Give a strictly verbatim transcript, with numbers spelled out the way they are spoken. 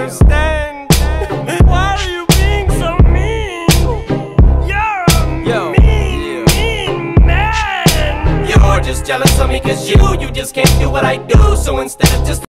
understand. Why are you being so mean? You're a Yo, mean, yeah. mean man. You're just jealous of me cause you, you just can't do what I do. So instead of just